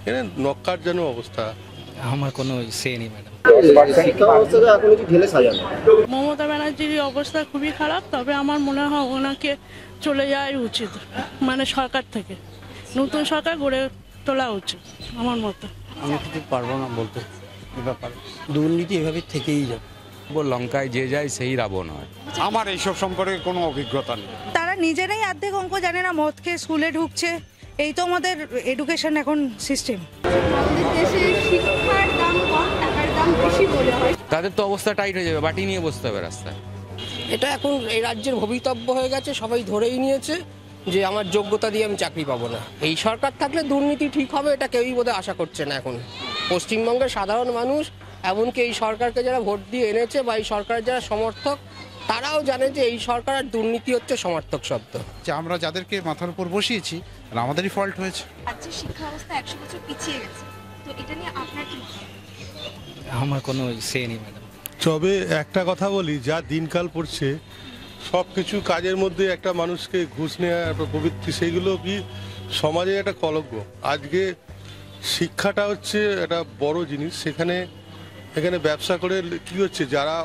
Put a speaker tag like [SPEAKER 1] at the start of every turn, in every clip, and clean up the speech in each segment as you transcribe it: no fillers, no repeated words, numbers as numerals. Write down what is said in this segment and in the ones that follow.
[SPEAKER 1] এখানে নক্কার যেন অবস্থা।
[SPEAKER 2] আমার কোনো সে নেই ম্যাডাম।
[SPEAKER 3] শিক্ষা ব্যবস্থাকে এখন একটু ঢেলে সাজানো।
[SPEAKER 4] মমতা ব্যানার্জির অবস্থা খুবই খারাপ, তবে আমার মনে হয় ওনাকে চলে যাওয়াই উচিত, মানে সরকার থেকে নতুন সরকার গড়ে তোলা উচিত আমার মতে।
[SPEAKER 5] আমি কিছু পারবো না বলতে এ ব্যাপারে। দুর্নীতি এভাবে থেকেই যাবে।
[SPEAKER 6] লঙ্কায় যে যায় সেই রাবণ হয়।
[SPEAKER 7] আমার এইসব সম্পর্কে কোনো অভিজ্ঞতা নেই।
[SPEAKER 8] তারা নিজেরাই অর্ধেক অঙ্ক জানে না, মদ খেয়ে স্কুলে ঢুকছে। এই তো আমাদের এডুকেশন এখন সিস্টেম।
[SPEAKER 9] আমাদের দেশে শিক্ষার দাম কম, টাকার দাম বেশি বলে হয়।
[SPEAKER 6] তাদের তো অবস্থা টাইট হয়ে যাবে, বাটি নিয়ে বসতে হবে রাস্তায়।
[SPEAKER 10] এটা এখন এই রাজ্যের ভবিতব্য হয়ে গেছে, সবাই ধরেই নিয়েছে যে আমার যোগ্যতা দিয়ে আমি চাকরি পাবো না। এই সরকার থাকলে দুর্নীতি ঠিক হবে, এটা কেউই বোধহয় আশা করছে না এখন পশ্চিমবঙ্গের সাধারণ মানুষ। এমনকি এই সরকারকে যারা ভোট দিয়ে এনেছে বা এই সরকারের যারা সমর্থক, তারাও জানে যে এই সরকার আর দুর্নীতি হচ্ছে সমার্থক শব্দ।
[SPEAKER 7] যে আমরা যাদেরকে মাথার উপর বসিয়েছি আমাদেরই ফল্ট হয়েছে।
[SPEAKER 9] আজকে শিক্ষা ব্যবস্থা 100 বছর পিছিয়ে গেছে, তো এটা নিয়ে আপনার কি মত?
[SPEAKER 2] আমার কোনো সে নেই ম্যাডাম।
[SPEAKER 1] তবে একটা কথা বলি, যা দিনকাল পড়ছে সব কিছু কাজের মধ্যে একটা মানুষকে ঘুষ নেওয়া একটা প্রবৃত্তি, সেইগুলো কি সমাজে একটা কলঙ্ক। আজকে শিক্ষাটা হচ্ছে একটা বড় জিনিস। এখানে ব্যবসা করে কি হচ্ছে, যারা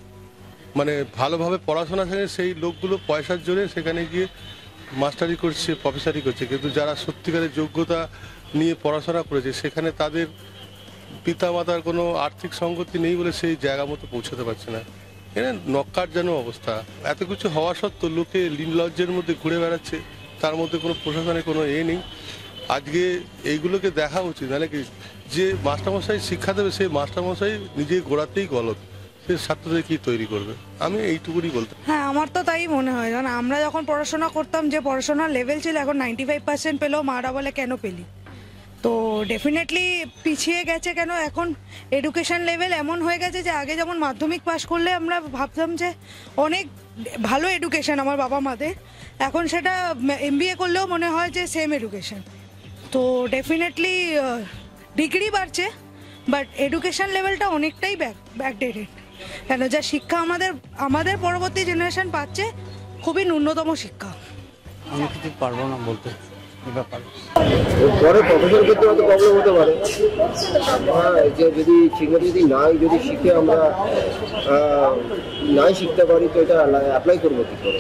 [SPEAKER 1] মানে ভালোভাবে পড়াশোনা শেখে সেই লোকগুলো পয়সার জোরে সেখানে গিয়ে মাস্টারি করছে, প্রফেসরি করছে, কিন্তু যারা সত্যিকারের যোগ্যতা নিয়ে পড়াশোনা করেছে সেখানে তাদের পিতামাতার কোনো আর্থিক সঙ্গতি নেই বলে সেই জায়গা মতো পৌঁছাতে পারছে না। এখানে নক্কার যেন অবস্থা। এত কিছু হওয়া সত্ত্বেও লোকে লীনলজ্জের মধ্যে ঘুরে বেড়াচ্ছে, তার মধ্যে কোনো প্রশাসনের কোনো নেই। আজকে এইগুলোকে দেখা উচিত, নাহলে কি যে মাস্টারমশাই শিক্ষা দেবে সেই মাস্টারমশাই নিজে গোড়াতেই গলত, সে ছাত্রদের কি তৈরি করবে। আমি এইটুকুনি বলতে।
[SPEAKER 8] হ্যাঁ, আমার তো তাই মনে হয়। কারণ আমরা যখন পড়াশোনা করতাম, যে পড়াশোনার লেভেল ছিল, এখন 95% পেলেও মারা বলে কেন পেলি। তো ডেফিনেটলি পিছিয়ে গেছে কেন, এখন এডুকেশন লেভেল এমন হয়ে গেছে যে আগে যেমন মাধ্যমিক পাশ করলে আমরা ভাবতাম যে অনেক ভালো এডুকেশন আমার বাবা মাদের, এখন সেটা MBA করলেও মনে হয় যে সেম এডুকেশন। তো ডেফিনেটলি ডিগ্রি বাড়ছে, বাট এডুকেশন লেভেলটা অনেকটাই ব্যাকডেটেড। কেন, যা শিক্ষা আমাদের পরবর্তী জেনারেশন পাচ্ছে খুবই ন্যূনতম শিক্ষা।
[SPEAKER 5] আমি কিছু পারবো না বলতে এ ব্যাপারে।
[SPEAKER 3] পরে প্রফেশন ক্ষেত্রে হয়তো প্রবলেম হতে পারে। যে যদি ঠিকমতো যদি শিখে আমরা নাই শিখতে পারি, তো এটা অ্যাপ্লাই করবো কি করে?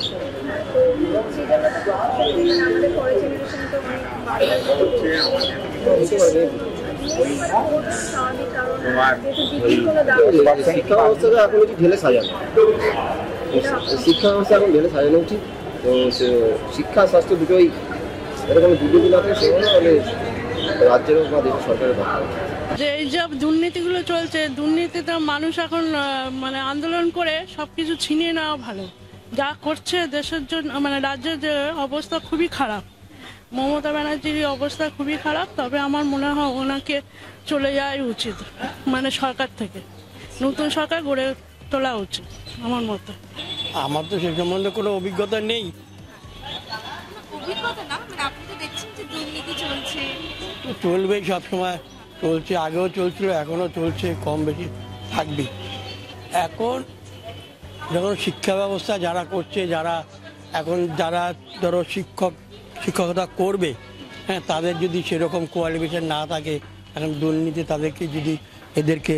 [SPEAKER 3] শিক্ষা ব্যবস্থাকে এখন একটু ঢেলে সাজানো। শিক্ষা ব্যবস্থা এখন ঢেলে সাজানো উচিত। তো শিক্ষা স্বাস্থ্য দুটোই এরকম দুর্নীতি না থাকে, সেগুলো রাজ্যের বা দেশের সরকারের দরকার।
[SPEAKER 4] যে এই যে দুর্নীতিগুলো চলছে, দুর্নীতিতে মানুষ এখন মানে আন্দোলন করে সবকিছু ছিনিয়ে নেওয়া ভালো। যা করছে দেশের জন্য, মানে রাজ্যের যে অবস্থা খুবই খারাপ, মমতা ব্যানার্জির অবস্থা খুবই খারাপ, তবে আমার মনে হয় ওনাকে চলে যাওয়াই উচিত, মানে সরকার থেকে নতুন সরকার গড়ে তোলা উচিত আমার মতে।
[SPEAKER 5] আমার তো সে সম্বন্ধে কোনো অভিজ্ঞতা নেই।
[SPEAKER 9] অভিজ্ঞতা না, মানে আপনি তো দেখছেন যে দুর্নীতি চলছে।
[SPEAKER 5] চলবেই, সবসময় চলছে, আগেও চলছিল, এখনও চলছে, কম বেশি থাকবে। এখন যখন শিক্ষা ব্যবস্থা যারা করছে, যারা ধরো শিক্ষকতা করবে, হ্যাঁ, তাদের যদি সেরকম কোয়ালিফিকেশন না থাকে, এখন দুর্নীতি তাদেরকে যদি এদেরকে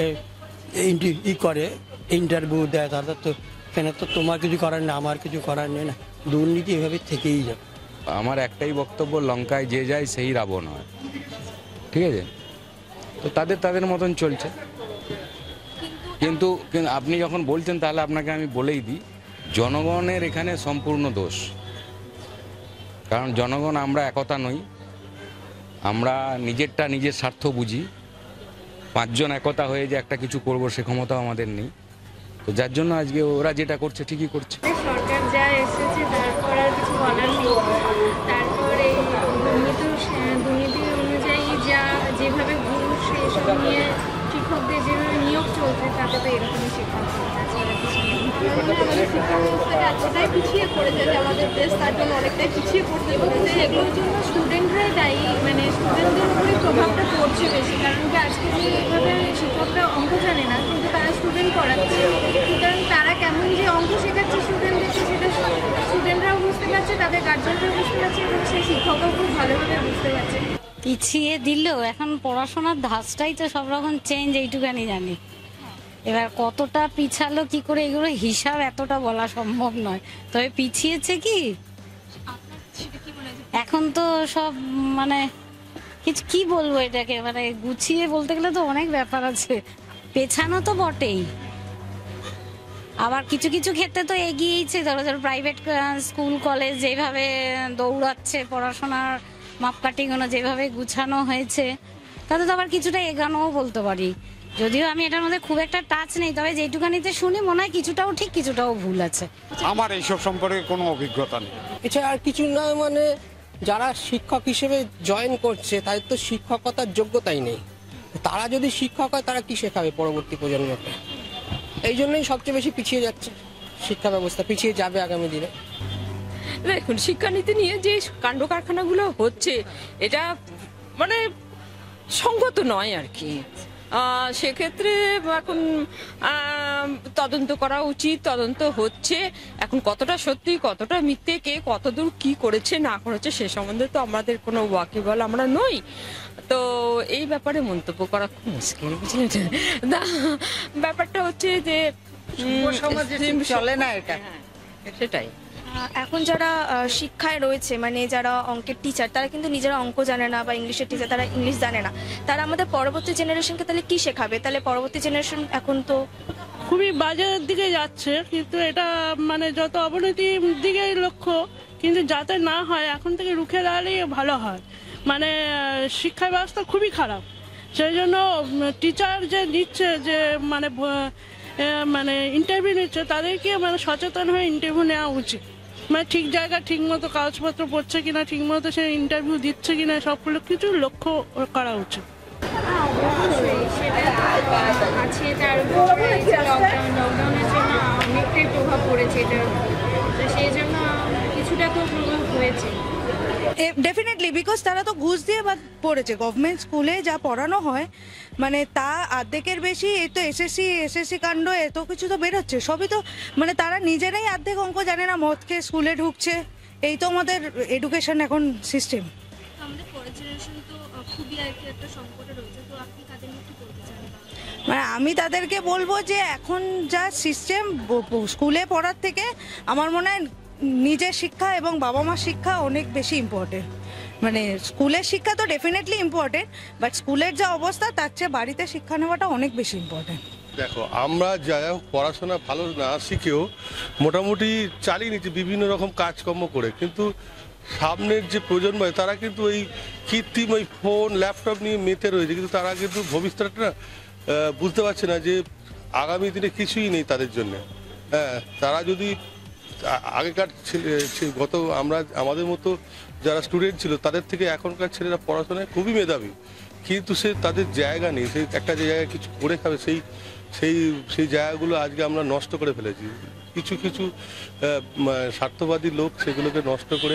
[SPEAKER 5] করে ইন্টারভিউ দেয়, তাদের তো কেন, তো তোমার কিছু করার নেই, আমার কিছু করার নেই না। দুর্নীতি এভাবে থেকেই যাবে।
[SPEAKER 6] আমার একটাই বক্তব্য, লঙ্কায় যে যায় সেই রাবণ হয়। ঠিক আছে, তো তাদের মতন চলছে। কিন্তু আপনি যখন বলছেন, তাহলে আপনাকে আমি বলেই দিই, জনগণের এখানে সম্পূর্ণ দোষ। কারণ জনগণ আমরা একতা নই, আমরা নিজের স্বার্থ বুঝি। 5 জন একতা হয়ে যে একটা কিছু করবো সে ক্ষমতাও আমাদের নেই। তো যার জন্য আজকে ওরা যেটা করছে ঠিকই করছে।
[SPEAKER 9] সরকার যা এসেছে তারপর আর কিছু বলার নেই। তারপর এই দুর্নীতি অনুযায়ী যেভাবে ঘুষ এসব নিয়ে শিক্ষকদের যেভাবে নিয়োগ চলছে, তাতে তো এরকমই শিক্ষক শিক্ষা ব্যবস্থাটা এতটাই পিছিয়ে পড়েছে যে আমাদের দেশ তার জন্য অনেকটাই পিছিয়ে পড়তে পড়েছে। এগুলোর জন্য স্টুডেন্টরাই দায়ী, মানে স্টুডেন্টদের উপরে প্রভাবটা পড়ছে বেশি। কারণ কি আজকে যে এইভাবে শিক্ষকরা অঙ্ক জানে না, কিন্তু তারা স্টুডেন্ট পড়াচ্ছে, সুতরাং তারা কেমন যে অঙ্ক শেখাচ্ছে স্টুডেন্টদেরকে, সেটা স্টুডেন্টরাও বুঝতে পারছে, তাদের গার্জেনরাও বুঝতে পারছে, এবং সেই শিক্ষকরাও খুব ভালোভাবে বুঝতে পারছে।
[SPEAKER 11] পিছিয়ে দিলেও এখন পড়াশোনার ধাঁচটাই তো সব রকম চেঞ্জ, এইটুখানি জানি। এবার কতটা পিছালো কি করে এগুলো হিসাব এতটা বলা সম্ভব নয়, তবে পিছিয়েছে কি এখন তো সব মানে কিছু কি বলবো এটাকে, মানে গুছিয়ে বলতে গেলে তো অনেক ব্যাপার আছে। পেছানো তো বটেই, আবার কিছু কিছু ক্ষেত্রে তো এগিয়েইছে। ধরো প্রাইভেট স্কুল কলেজ যেভাবে দৌড়াচ্ছে, পড়াশোনার মাপকাঠিগুলো যেভাবে গুছানো হয়েছে, তাতে তো আবার কিছুটা এগানোও বলতে পারি। যদিও আমি এটার মধ্যে খুব একটা টাচ নেই, তবে যেটুকানিতে শুনি মনে হয় কিছুটাও ঠিক কিছুটাও ভুল আছে।
[SPEAKER 12] আমার এইসব সম্পর্কে কোনো অভিজ্ঞতা নেই।
[SPEAKER 10] এছাড়া আর কিছু না, মানে যারা শিক্ষক হিসেবে জয়েন করছে তাদের তো শিক্ষকতার যোগ্যতাই নেই। তারা যদি শিক্ষক হয় তারা কি শেখাবে পরবর্তী প্রজন্মকে? এই জন্যই সবচেয়ে বেশি পিছিয়ে যাচ্ছে শিক্ষা ব্যবস্থা, পিছিয়ে যাবে আগামী দিনে।
[SPEAKER 13] দেখুন, শিক্ষানীতি নিয়ে যে কাণ্ড কারখানাগুলো হচ্ছে এটা মানে সঙ্গত নয় আর কি। সেক্ষেত্রে এখন তদন্ত করা উচিত, তদন্ত হচ্ছে। এখন কতটা সত্যি কতটা মিথ্যে, কে কতদূর কি করেছে না করেছে সে সম্বন্ধে তো আমাদের কোনো ওয়াকিবল আমরা নই, তো এই ব্যাপারে মন্তব্য করা খুব মুশকিল, বুঝলেন। ব্যাপারটা হচ্ছে যে
[SPEAKER 14] চলে না এটা,
[SPEAKER 13] সেটাই।
[SPEAKER 9] এখন যারা শিক্ষায় রয়েছে, মানে যারা অঙ্কের টিচার, তারা কিন্তু নিজেরা অঙ্ক জানে না, বা ইংলিশের টিচার তারা ইংলিশ জানে না। তারা আমাদের পরবর্তী জেনারেশনকে তাহলে কি শেখাবে? তাহলে পরবর্তী জেনারেশন এখন তো
[SPEAKER 4] খুবই বাজারের দিকে যাচ্ছে, কিন্তু এটা মানে যত অবনতির দিকেই লক্ষ্য, কিন্তু যাতে না হয় এখন থেকে রুখে দাঁড়ালেই ভালো হয়। মানে শিক্ষা ব্যবস্থা খুবই খারাপ, সেই জন্য টিচার যে নিচ্ছে, যে মানে ইন্টারভিউ নিচ্ছে, তাদেরকে মানে সচেতন হয়ে ইন্টারভিউ নেওয়া উচিত। মানে ঠিক জায়গায় ঠিক মতো কাগজপত্র পড়ছে কিনা, ঠিক মতো সে ইন্টারভিউ দিচ্ছে কিনা, সবগুলো কিছু লক্ষ্য করা উচিত।
[SPEAKER 9] আছে, তার লকডাউনের জন্য অনেকটাই প্রভাব পড়েছে এটার, তো সেই জন্য কিছুটা তো প্রভাব হয়েছে
[SPEAKER 8] ডেফিনেটলি, বিকজ তারা তো ঘুষ দিয়ে পড়েছে। গভর্নমেন্ট স্কুলে যা পড়ানো হয় মানে তা অর্ধেকের বেশি এই তো এসএসসি কাণ্ড, এত কিছু তো বেরোচ্ছে, সবই তো মানে তারা নিজেরাই অর্ধেক অঙ্ক জানে না, মদ খেয়ে স্কুলে ঢুকছে। এই তো আমাদের এডুকেশন এখন সিস্টেম।
[SPEAKER 9] আমাদের পরের জেনারেশন তো খুবই আর কি একটা সংকটে রয়েছে, তো আপনি তাদের নিয়ে কি বলতে চান?
[SPEAKER 8] মানে আমি তাদেরকে বলবো যে এখন যা সিস্টেম, স্কুলে পড়ার থেকে আমার মনে হয় নিজের শিক্ষা এবং বাবা মার শিক্ষা অনেক বেশি ইম্পর্টেন্ট। মানে স্কুলের শিক্ষা তো ডেফিনেটলি ইম্পর্টেন্ট, বাট স্কুলের যা অবস্থা তার চেয়ে বাড়িতে শিক্ষা নেওয়াটা অনেক বেশি ইম্পর্টেন্ট।
[SPEAKER 1] দেখো, আমরা যারা পড়াশোনা ভালো না শিখেও মোটামুটি চালিয়ে নিচ্ছি বিভিন্ন রকম কাজকর্ম করে, কিন্তু সামনের যে প্রজন্ম তারা কিন্তু ওই কৃত্রিম ওই ফোন ল্যাপটপ নিয়ে মেতে রয়েছে, কিন্তু তারা কিন্তু ভবিষ্যৎটা বুঝতে পারছে না যে আগামী দিনে কিছুই নেই তাদের জন্য। হ্যাঁ, তারা যদি আগেকার আমাদের মতো যারা স্টুডেন্ট ছিল তাদের থেকে এখনকার ছেলেরা পড়াশোনায় খুবই মেধাবী, কিন্তু সে তাদের জায়গা নেই, সেই একটা জায়গায় কিছু করে খাবে, সেই জায়গাগুলো আজকে আমরা নষ্ট করে ফেলেছি। কিছু কিছু স্বার্থবাদী লোক সেগুলোকে নষ্ট করে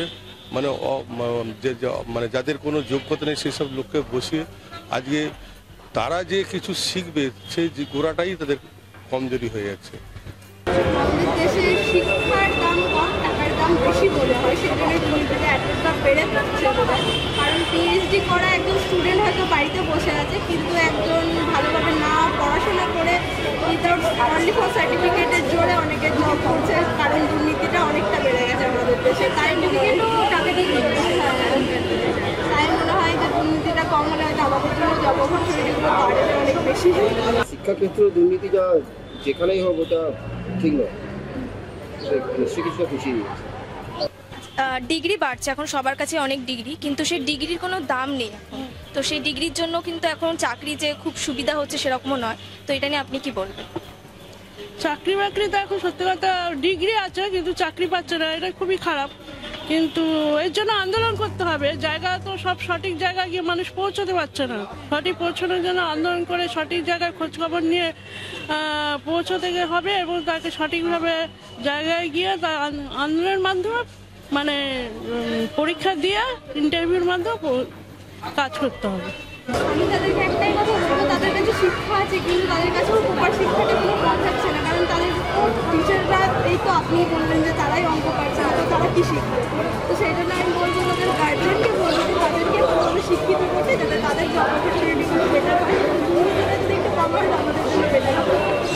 [SPEAKER 1] মানে যাদের কোনো যোগ্যতা নেই সেই সব লোককে বসিয়ে আজকে তারা যে কিছু শিখবে সেই গোড়াটাই তাদের কমজোরি হয়ে যাচ্ছে।
[SPEAKER 9] আমাদের দেশে শিক্ষার দাম কম, টাকার দাম বেশি বলে হয়, সেজন্য দুর্নীতিটা এতটা বেড়ে যাচ্ছে বলে। কারণ পিএইচডি করা একজন স্টুডেন্ট হয়তো বাড়িতে বসে আছে, কিন্তু একজন ভালোভাবে না পড়াশোনা করে উইদাউট অনলি ফর সার্টিফিকেটের জোরে অনেকে জব করছে, কারণ দুর্নীতিটা অনেকটা বেড়ে গেছে আমাদের দেশে। সার্টিফিকেটও টাকা দিয়ে তাই মনে হয় যে দুর্নীতিটা কম হলে হয়তো আমাদের জন্য জব অপরচুনিটিগুলো বাড়বে অনেক বেশি।
[SPEAKER 3] শিক্ষাক্ষেত্রে দুর্নীতিটা যেখানেই হোক ওটা ঠিক নয়, নিশ্চয়ই কিছু খুশি।
[SPEAKER 9] ডিগ্রি বাড়ছে, এখন সবার কাছে অনেক ডিগ্রি, কিন্তু সেই ডিগ্রির কোনো দাম নেই এখন। তো সেই ডিগ্রির জন্য কিন্তু এখন চাকরি যে খুব সুবিধা হচ্ছে সেরকমও নয়। তো এটা নিয়ে আপনি কি বলবেন?
[SPEAKER 4] চাকরি বাকরি তো এখন সত্যি কথা, ডিগ্রি আছে কিন্তু চাকরি পাচ্ছে না, এটা খুবই খারাপ। কিন্তু এর জন্য আন্দোলন করতে হবে, জায়গা তো সব সঠিক জায়গায় গিয়ে মানুষ পৌঁছতে পারছে না। সঠিক পৌঁছানোর জন্য আন্দোলন করে সঠিক জায়গায় খোঁজখবর নিয়ে পৌঁছতে হবে, এবং তাকে সঠিকভাবে জায়গায় গিয়ে তার আন্দোলনের মাধ্যমে মানে পরীক্ষা দিয়ে ইন্টারভিউর মাধ্যমে কাজ করতে হবে।
[SPEAKER 9] আমি তাদেরকে একটাই কথা বলবো, তাদের কাছে শিক্ষা আছে কিন্তু তাদের কাছে প্রপার শিক্ষাটা কোনো পৌঁছাচ্ছে না, কারণ তাদের টিচাররা এই তো আপনি বললেন যে তারাই অঙ্ক পাচ্ছে না, তো তারা কি শিখবে? তো সেই জন্য আমি বলবো তাদের গার্জিয়ানকে বলবো তাদেরকে শিক্ষিত করতে, যাতে তাদের জব অপরচুনিটিগুলো বেটার হয়, দুর্নীতিটা যদি একটু কম হয় আমাদের জন্য বেটার হবে।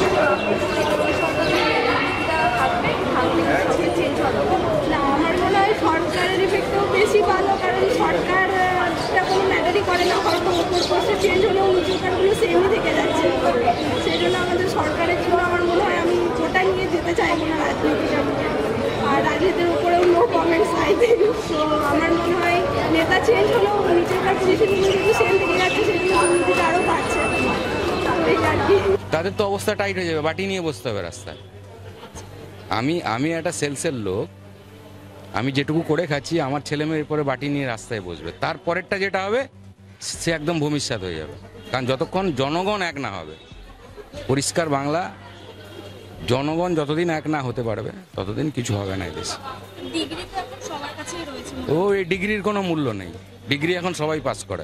[SPEAKER 9] চেঞ্জ হবে না, আমার মনে হয় সরকারের ইফেক্টও বেশি ভালো, কারণ সরকারটা কোনো ম্যাটারই করে না, হয়তো উপর পোস্টে চেঞ্জ হলেও নিচু কারগুলো সেমই থেকে যাচ্ছে। সেই জন্য আমাদের সরকারের জন্য আমার মনে হয় আমি ওটা নিয়ে যেতে চাইবো না রাজনীতিটা, আর রাজনীতির উপরেও নো কমেন্টস আই থিঙ্ক। তো আমার মনে হয় নেতা চেঞ্জ হলেও নিচেরকার পজিশনগুলো যেহেতু সেম থেকে যাচ্ছে, সেই জন্য দুর্নীতিটা আরও বাড়ছে আর কি।
[SPEAKER 6] তাদের তো অবস্থা টাইট হয়ে যাবে, বাটি নিয়ে বসতে হবে রাস্তায়। আমি একটা সেলসের লোক, আমি যেটুকু করে খাচ্ছি, আমার ছেলে মেয়ের পরে বাটি নিয়ে রাস্তায় বসবে, তারপরেরটা যেটা হবে সে একদম ভূমিষ্যাৎ হয়ে যাবে। কারণ যতক্ষণ জনগণ এক না হবে, পরিষ্কার বাংলা, জনগণ যতদিন এক না হতে পারবে ততদিন কিছু হবে না এদেশে। ও এই ডিগ্রির কোনো মূল্য নেই, ডিগ্রি এখন সবাই পাস করে।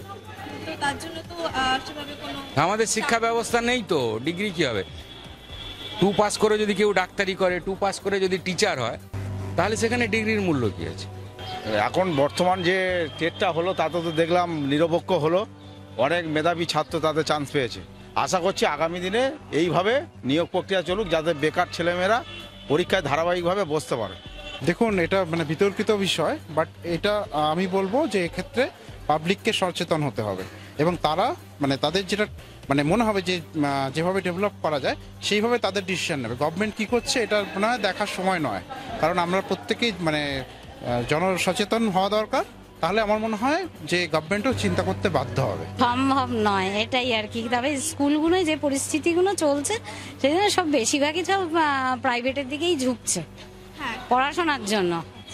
[SPEAKER 6] আমাদের শিক্ষা ব্যবস্থা নেই তো, ডিগ্রি কি হবে? 2 পাস করে যদি কেউ ডাক্তারি করে, 2 পাস করে যদি টিচার হয়, তাহলে সেখানে ডিগ্রির মূল্য কি আছে?
[SPEAKER 12] এখন বর্তমান যে টেটটা হলো তাতে তো দেখলাম নিরপেক্ষ হলো, অনেক মেধাবী ছাত্র তাতে চান্স পেয়েছে। আশা করছি আগামী দিনে এইভাবে নিয়োগ প্রক্রিয়া চলুক, যাতে বেকার ছেলেমেয়েরা পরীক্ষায় ধারাবাহিকভাবে বসতে পারে।
[SPEAKER 7] দেখুন, এটা মানে বিতর্কিত বিষয়, বাট এটা আমি বলবো যে এক্ষেত্রে পাবলিককে সচেতন হতে হবে, এবং তারা মানে তাদের যেটা মানে মনে হবে যে যেভাবে ডেভেলপ করা যায় সেইভাবে তাদের ডিসিশন নেবে। গভর্নমেন্ট কী করছে এটা মনে হয় দেখার সময় নয়, কারণ আমরা প্রত্যেকেই মানে জনসচেতন হওয়া দরকার। তাহলে আমার মনে হয় যে গভর্নমেন্টও চিন্তা করতে বাধ্য হবে।
[SPEAKER 11] সম্ভব নয় এটাই আর কি। তবে স্কুলগুলোয় যে পরিস্থিতিগুলো চলছে সেই জন্য সব বেশিরভাগই সব প্রাইভেটের দিকেই ঝুঁকছে পড়াশোনার জন্য।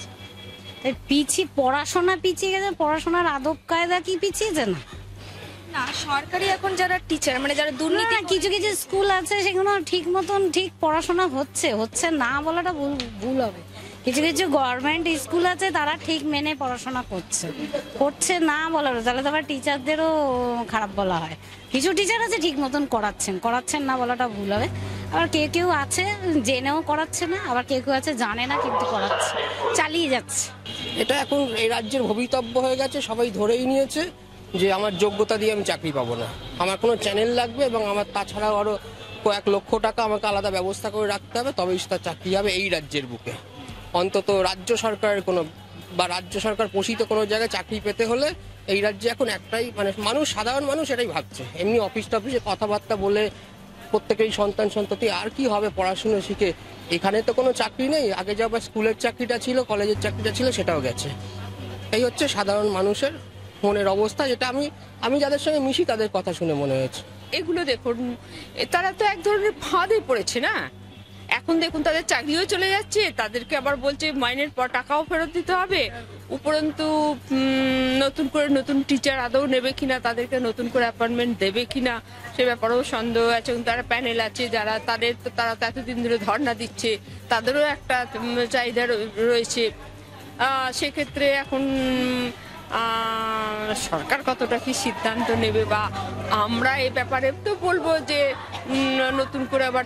[SPEAKER 11] পড়াশোনা পিছিয়ে গেছে, পড়াশোনার আদব কায়দা কি পিছিয়েছে না?
[SPEAKER 9] না, সরকারি এখন যারা টিচার মানে যারা দুর্নীতি,
[SPEAKER 11] কিছু কিছু স্কুল আছে সেগুলো ঠিক মতন ঠিক পড়াশোনা হচ্ছে না বলাটা ভুল হবে। কিছু কিছু গভর্নমেন্ট স্কুল আছে তারা ঠিক মেনে পড়াশোনা করছে না বলার, তাহলে তো আবার টিচারদেরও খারাপ বলা হয়। কিছু টিচার আছে ঠিক মতন করাচ্ছেন না বলাটা ভুল হবে। আবার কেউ আছে জেনেও করাচ্ছে না, আবার কেউ আছে জানে না কিন্তু করাচ্ছে, চালিয়ে যাচ্ছে।
[SPEAKER 10] এটা এখন এই রাজ্যের ভবিতব্য হয়ে গেছে, সবাই ধরেই নিয়েছে যে আমার যোগ্যতা দিয়ে আমি চাকরি পাবো না, আমার কোনো চ্যানেল লাগবে এবং আমার তাছাড়াও আরও কয়েক লক্ষ টাকা আমাকে আলাদা ব্যবস্থা করে রাখতে হবে, তবেই তার চাকরি হবে এই রাজ্যের বুকে। অন্তত রাজ্য সরকারের কোনো বা রাজ্য সরকার পোষিত কোনো জায়গায় চাকরি পেতে হলে এই রাজ্যে এখন একটাই মানে সাধারণ মানুষ এটাই ভাবছে। এমনি অফিসে কথাবার্তা বলে প্রত্যেকেই সন্তান-সন্ততি আর কি হবে পড়াশুনো শিখে, এখানে তো কোনো চাকরি নেই। আগে যা স্কুলের চাকরিটা ছিল, কলেজের চাকরিটা ছিল, সেটাও গেছে। এই হচ্ছে সাধারণ মানুষের মনের অবস্থা, যেটা আমি যাদের সঙ্গে মিশি তাদের কথা শুনে মনে হয়েছে।
[SPEAKER 13] এগুলো দেখুন, তারা তো এক ধরনের ফাঁদে পড়েছে না। এখন দেখুন তাদের চাকরিও চলে যাচ্ছে, তাদেরকে আবার বলছে মাইনের পর টাকাও ফেরত দিতে হবে, উপরন্তু নতুন করে নতুন টিচার আদৌ নেবে কিনা, তাদেরকে নতুন করে অ্যাপয়েন্টমেন্ট দেবে কিনা সে ব্যাপারেও সন্দেহ আছে। এবং তারা প্যানেল আছে যারা তারা তো এতদিন ধরে ধর্ণা দিচ্ছে, তাদেরও একটা চাহিদা রয়েছে। সেক্ষেত্রে এখন সরকার কতটা কি সিদ্ধান্ত নেবে, বা আমরা এ ব্যাপারে তো বলবো যে নতুন করে আবার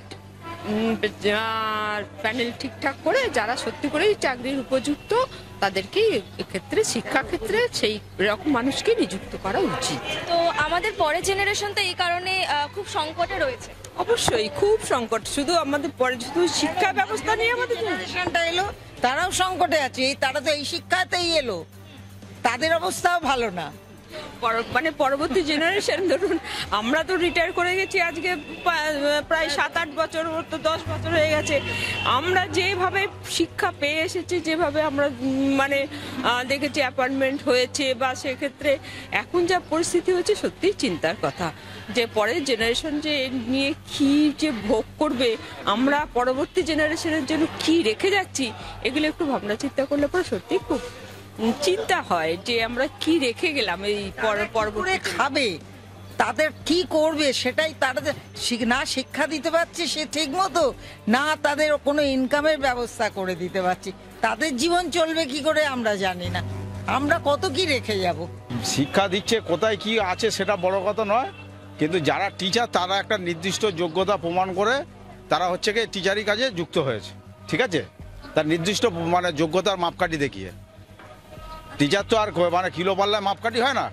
[SPEAKER 13] প্যানেল ঠিকঠাক করে যারা সত্যি করেই চাকরির উপযুক্ত তাদেরকে এক্ষেত্রে শিক্ষাক্ষেত্রে সেই রকম মানুষকে নিযুক্ত করা উচিত।
[SPEAKER 9] তো আমাদের পরের জেনারেশন তো এই কারণে খুব সংকটে রয়েছে।
[SPEAKER 13] অবশ্যই খুব সংকট, শুধু আমাদের পরে শুধু শিক্ষা ব্যবস্থা নিয়ে আমাদের
[SPEAKER 14] জেনারেশনটা এলো, তারাও সংকটে আছে। তারা তো এই শিক্ষাতেই এলো, তাদের অবস্থাও ভালো না।
[SPEAKER 13] মানে পরবর্তী জেনারেশন, ধরুন আমরা তো রিটায়ার করে গেছি আজকে প্রায় 7-8 বছর, 10 বছর হয়ে গেছে। আমরা যেভাবে শিক্ষা পেয়ে এসেছি, যেভাবে আমরা মানে দেখেছি অ্যাপয়েন্টমেন্ট হয়েছে, বা সেক্ষেত্রে এখন যা পরিস্থিতি হচ্ছে সত্যিই চিন্তার কথা যে পরের জেনারেশন যে নিয়ে কি যে ভোগ করবে, আমরা পরবর্তী জেনারেশনের জন্য কি রেখে যাচ্ছি, এগুলো একটু ভাবনা চিন্তা করলে পরে সত্যিই খুব চিন্তা হয় যে আমরা কি রেখে গেলাম। এই পরবর্তী
[SPEAKER 14] খাবে তাদের কি করবে সেটাই তারা না শিক্ষা দিতে পারছে সে ঠিক মতো, না তাদের কোনো ইনকামের ব্যবস্থা করে দিতে পারছি। তাদের জীবন চলবে কি করে আমরা জানি না, আমরা কত কি রেখে যাব।
[SPEAKER 12] শিক্ষা দিচ্ছে, কোথায় কি আছে সেটা বড় কথা নয়, কিন্তু যারা টিচার তারা একটা নির্দিষ্ট যোগ্যতা প্রমাণ করে তারা হচ্ছে কি টিচারি কাজে যুক্ত হয়েছে, ঠিক আছে, তার নির্দিষ্ট মানে যোগ্যতার মাপকাঠি দেখিয়ে। টিচার তো আর মানে কিলো পাল্লায় মাপকাঠি হয় না,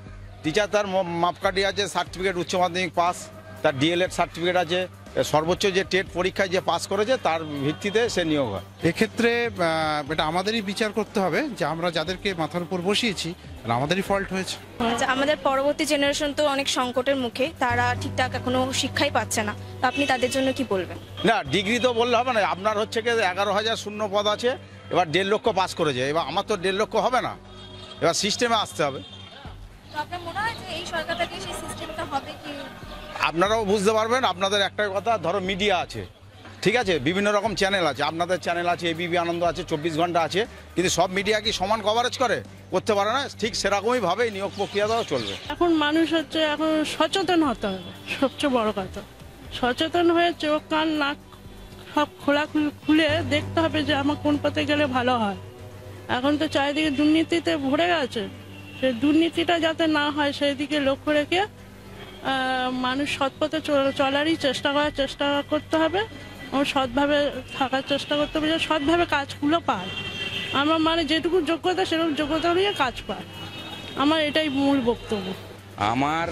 [SPEAKER 12] টিচার তার মাপকাঠি আছে, সার্টিফিকেট উচ্চ মাধ্যমিক পাস, তার ডিএলএড সার্টিফিকেট আছে, সর্বোচ্চ যে টেট পরীক্ষায় যে পাস করেছে তার ভিত্তিতে সে নিয়োগ হয়।
[SPEAKER 7] এক্ষেত্রে এটা আমাদেরই বিচার করতে হবে যে আমরা যাদেরকে মাথার উপর বসিয়েছি আমাদেরই ফল্ট হয়েছে।
[SPEAKER 9] আমাদের পরবর্তী জেনারেশন তো অনেক সংকটের মুখে, তারা ঠিকঠাক এখনো শিক্ষাই পাচ্ছে না, তো আপনি তাদের জন্য কি বলবেন?
[SPEAKER 12] না, ডিগ্রি তো বললে হবে না। আপনার হচ্ছে কি 11,000 শূন্য পদ আছে, এবার 1.5 লক্ষ পাস করেছে, এবার আমার তো 1.5 লক্ষ হবে না, এবার সিস্টেমে আসতে হবে।
[SPEAKER 9] আপনার মনে হয় যে এই সরকার থেকে সেই সিস্টেমটা হবে কি?
[SPEAKER 12] আপনারাও বুঝতে পারবেন। আপনাদের একটাই কথা, ধরো মিডিয়া আছে, ঠিক আছে, বিভিন্ন রকম চ্যানেল আছে, আপনাদের চ্যানেল আছে, এবিপি আনন্দ আছে, 24 ঘন্টা আছে, কিন্তু সব মিডিয়া কি সমান কভারেজ করতে পারে না। ঠিক সেরকমই ভাবে নিয়োগ প্রক্রিয়াটাও চলবে।
[SPEAKER 4] এখন মানুষ হচ্ছে এখন সচেতন হতে হবে, সবচেয়ে বড় কথা সচেতন হয়ে চোখ কান নাক সব খুলে দেখতে হবে যে আমার কোন পথে গেলে ভালো হয়। এখন তো চারিদিকে দুর্নীতিতে ভরে গেছে, সেই দুর্নীতিটা যাতে না হয় সেই দিকে লক্ষ্য রেখে মানুষ সৎ পথে চলারই চেষ্টা করতে হবে ও সৎভাবে থাকার চেষ্টা করতে হবে, যে সৎভাবে কাজগুলো পায়। আমার মানে যেটুকু যোগ্যতা সেরকম যোগ্যতা নিয়ে কাজ পায়, আমার এটাই মূল বক্তব্য।
[SPEAKER 6] আমার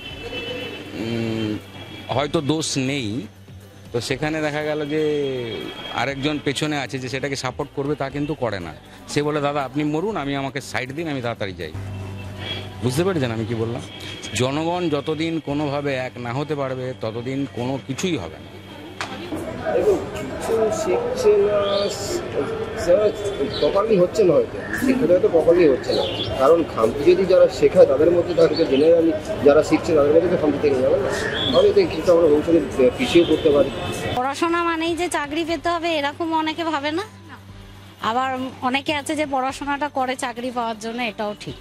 [SPEAKER 6] হয়তো দোষ নেই, তো সেখানে দেখা গেল যে আরেকজন পেছনে আছে যে সেটাকে সাপোর্ট করবে, তা কিন্তু করে না। সে বলে দাদা আপনি মরুন, আমাকে সাইড দিন, আমি তাড়াতাড়ি যাই। বুঝতে পেরেছেন আমি কি বললাম? জনগণ যতদিন কোনোভাবে এক না হতে পারবে ততদিন কোনো কিছুই হবে না।
[SPEAKER 3] দেখুন, কিছু শিখছে না, প্রপারলি হচ্ছে না, হয়তো শিক্ষাটা হয়তো প্রপারলি হচ্ছে না। কারণ খামতি যদি যারা শেখায় তাদের মধ্যে তাদেরকে জেনারেলি যারা শিখছে তাদের মধ্যে তো খামতি থেকে যাবে না, তাহলে তো কিন্তু আমরা ভবিষ্যতে পিছিয়ে পড়তে পারি।
[SPEAKER 11] পড়াশোনা মানেই যে চাকরি পেতে হবে এরকম অনেকে ভাবে না, আবার অনেকে আছে যে পড়াশোনাটা করে চাকরি পাওয়ার জন্য, এটাও ঠিক।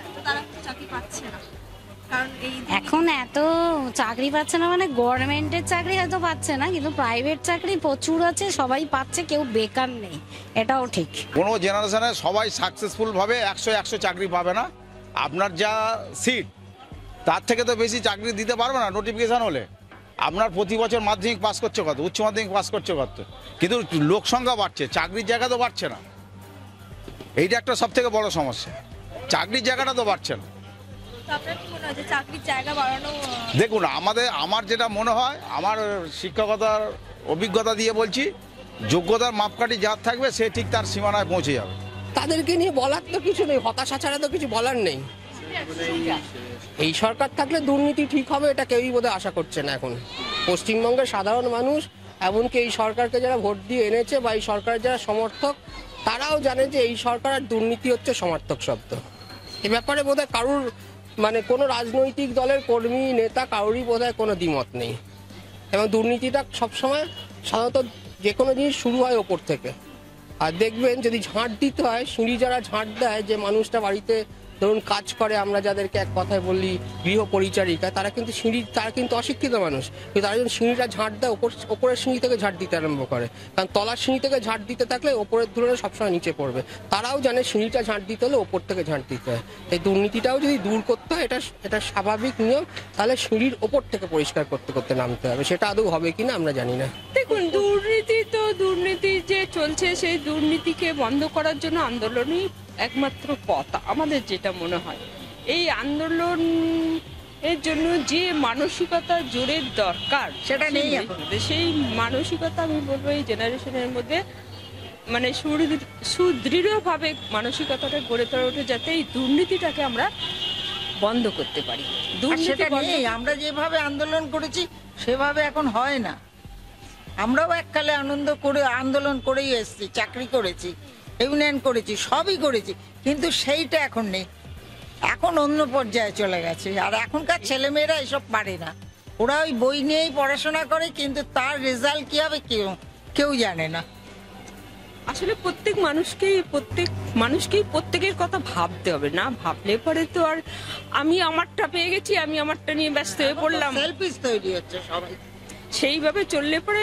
[SPEAKER 11] এখন এত চাকরি পাচ্ছে না, মানে গভর্নমেন্টের চাকরি হয়তো পাচ্ছে না, কিন্তু প্রাইভেট চাকরি প্রচুর আছে, সবাই পাচ্ছে, কেউ বেকার নেই, এটাও ঠিক।
[SPEAKER 12] কোনো জেনারেশনে সবাই সাকসেসফুল ভাবে 100 চাকরি পাবে না। আপনার যা সিট তার থেকে তো বেশি চাকরি দিতে পারবে না নোটিফিকেশন হলে। আপনার প্রতি বছর মাধ্যমিক পাস করছে কত, উচ্চ মাধ্যমিক পাস করছে কত, কিন্তু লোক সংখ্যা বাড়ছে, চাকরির জায়গা তো বাড়ছে না। এইটা একটা সব থেকে বড় সমস্যা, চাকরির জায়গাটা তো বাড়ছে না। দেখুন, আমার যেটা মনে হয়, আমার শিক্ষকতার অভিজ্ঞতা দিয়ে বলছি, যোগ্যতার মাপকাঠি যার থাকবে সে ঠিক তার সীমানায় পৌঁছে যাবে।
[SPEAKER 10] তাদেরকে নিয়ে বলার তো কিছু নেই, হতাশা ছাড়া তো কিছু বলার নেই। এই সরকার থাকলে দুর্নীতি ঠিক হবে এটা কেউই বোধহয় আশা করছে না এখন। পশ্চিমবঙ্গের সাধারণ মানুষ, এমনকি এই সরকারকে যারা ভোট দিয়ে এনেছে বা এই সরকারের যারা সমর্থক, তারাও জানে যে এই সরকার আর দুর্নীতি হচ্ছে সমার্থক শব্দ। এ ব্যাপারে বোধহয় কারুর মানে কোনো রাজনৈতিক দলের কর্মী নেতা কারোরই বোধহয় কোনো দ্বিমত নেই। এবং দুর্নীতিটা সবসময় সাধারণত যে কোনো জিনিস শুরু হয় ওপর থেকে। আর দেখবেন যদি ঝাঁট দিতে হয়, সিঁড়ি যারা ঝাঁট দেয়, যে মানুষটা বাড়িতে ধরুন কাজ করে, আমরা যাদেরকে এক কথায় বলি গৃহ পরিচারিকা, তারা কিন্তু অশিক্ষিত মানুষ, কিন্তু তারা যখন সিঁড়িটা ঝাঁট দেয় ওপরের সিঁড়ি থেকে ঝাঁট দিতে আরম্ভ করে, কারণ তলার সিঁড়ি থেকে ঝাঁট দিতে থাকলে ওপরের ধরনের সবসময় নিচে পড়বে। তারাও জানে সিঁড়িটা ঝাঁট দিতে হলে ওপর থেকে ঝাঁট দিতে হয়। এই দুর্নীতিটাও যদি দূর করতে হয়, এটা স্বাভাবিক নিয়ম, তাহলে সিঁড়ির ওপর থেকে পরিষ্কার করতে করতে নামতে হবে। সেটা আদৌ হবে কিনা আমরা জানি না।
[SPEAKER 13] দেখুন, দুর্নীতি যে চলছে, সেই দুর্নীতিকে বন্ধ করার জন্য আন্দোলনই একমাত্র পথ আমাদের যেটা মনে হয়। এই আন্দোলন এর জন্য যে মানসিকতা জোরের দরকার
[SPEAKER 14] সেটা নেই,
[SPEAKER 13] সেই মানসিকতা আমি বলবো এই জেনারেশনের মধ্যে মানে সুদৃঢ়ভাবে মানসিকতাটা গড়ে তোলা ওঠে, যাতে এই দুর্নীতিটাকে আমরা বন্ধ করতে পারি।
[SPEAKER 14] সেটা নেই, আমরা যেভাবে আন্দোলন করেছি সেভাবে এখন হয় না। আমরাও এককালে আন্দোলন করেই এসেছি, চাকরি করেছি, ইউনিয়ন করেছি, সবই করেছি, কিন্তু সেইটা এখন নেই। এখন অন্য পর্যায়ে চলে গেছে। আর এখনকার ছেলেমেয়েরা এসব পারে না, ওরা ওই বই নিয়েই পড়াশোনা করে, কিন্তু তার রেজাল্ট কি হবে কেউ জানে না।
[SPEAKER 13] আসলে প্রত্যেক মানুষকেই প্রত্যেকের কথা ভাবতে হবে, না ভাবলে পরে তো আর আমি আমারটা পেয়ে গেছি, আমি আমারটা নিয়ে ব্যস্ত হয়ে পড়লাম,
[SPEAKER 14] সেলফিশ তৈরি হচ্ছে সবাই।
[SPEAKER 13] সেইভাবে চললে পরে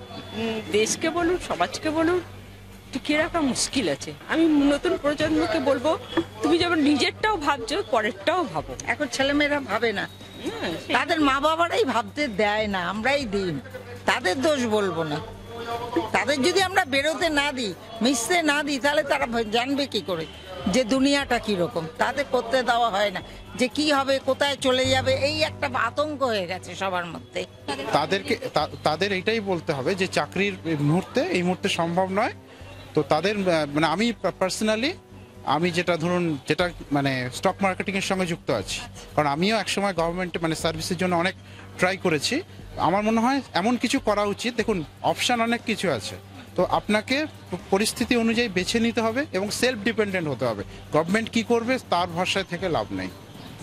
[SPEAKER 13] দেশকে বলুন, সমাজকে বলুন, টিকিয়ে রাখা মুশকিল আছে। আমি নতুন প্রজন্মকে বলবো, তুমি যেমন নিজেরটাও ভাবছো, পরেরটাও ভাবো।
[SPEAKER 14] এখন ছেলেমেয়েরা ভাবে না, তাদের মা বাবারাই ভাবতে দেয় না, আমরাই দিই, তাদের দোষ বলবো না। তাদের যদি আমরা বেরোতে না দিই, মিশতে না দিই, তাহলে তারা জানবে কি করে? যে দুনিয়াটা কীরকম, তাদের করতে দেওয়া হয় না, যে কি হবে, কোথায় চলে যাবে, এই একটা আতঙ্ক হয়ে গেছে সবার মধ্যে।
[SPEAKER 7] তাদের এইটাই বলতে হবে যে চাকরির এই মুহূর্তে সম্ভব নয়। তো তাদের মানে আমি পার্সোনালি আমি যেটা মানে স্টক মার্কেটিংয়ের সঙ্গে যুক্ত আছি, কারণ আমিও একসময় গভর্নমেন্টে মানে সার্ভিসের জন্য অনেক ট্রাই করেছি। আমার মনে হয় এমন কিছু করা উচিত। দেখুন, অপশান অনেক কিছু আছে, তো আপনাকে পরিস্থিতি অনুযায়ী বেছে নিতে হবে এবং সেলফ ডিপেন্ডেন্ট হতে হবে। গভর্নমেন্ট কি করবে তার ভরসায় থেকে লাভ নেই।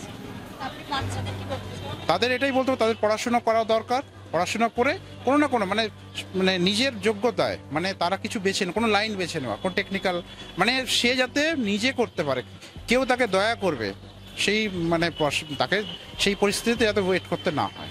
[SPEAKER 7] তাদের এটাই বলতে হবে, তাদের পড়াশোনা করা দরকার। পড়াশোনা করে কোনো না কোনো মানে নিজের যোগ্যতায় মানে তারা কিছু কোনো লাইন বেছে নেওয়া, কোনো টেকনিক্যাল, মানে সে যাতে নিজে করতে পারে, কেউ তাকে দয়া করবে সেই মানে তাকে সেই পরিস্থিতিতে যাতে ওয়েট করতে না হয়।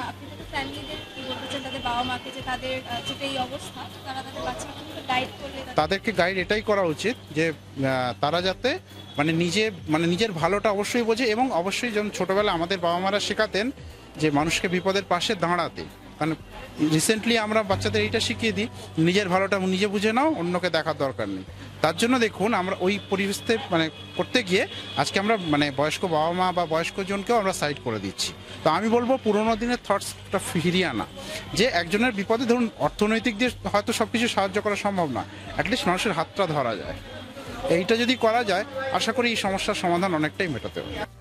[SPEAKER 7] তাদেরকে গাইড এটাই করা উচিত যে তারা যাতে মানে নিজের ভালোটা অবশ্যই বোঝে, এবং অবশ্যই যেমন ছোটবেলায় আমাদের বাবা মারা শেখাতেন যে মানুষকে বিপদের পাশে দাঁড়াতে। কারণ রিসেন্টলি আমরা বাচ্চাদের এইটা শিখিয়ে দিই, নিজের ভালোটা নিজে বুঝে নাও, অন্যকে দেখার দরকার নেই। তার জন্য দেখুন আমরা ওই পরিবেশে মানে করতে গিয়ে আজকে আমরা মানে বয়স্ক বাবা মা বা বয়স্ক জনকেও আমরা সাইড করে দিচ্ছি। তো আমি বলবো পুরোনো দিনের থটসটা ফিরিয়ে আনা, যে একজনের বিপদে ধরুন অর্থনৈতিক দিয়ে হয়তো সব কিছু সাহায্য করা সম্ভব না, অ্যাটলিস্ট মানুষের হাতটা ধরা যায়। এইটা যদি করা যায় আশা করি এই সমস্যার সমাধান অনেকটাই মেটাতে হবে।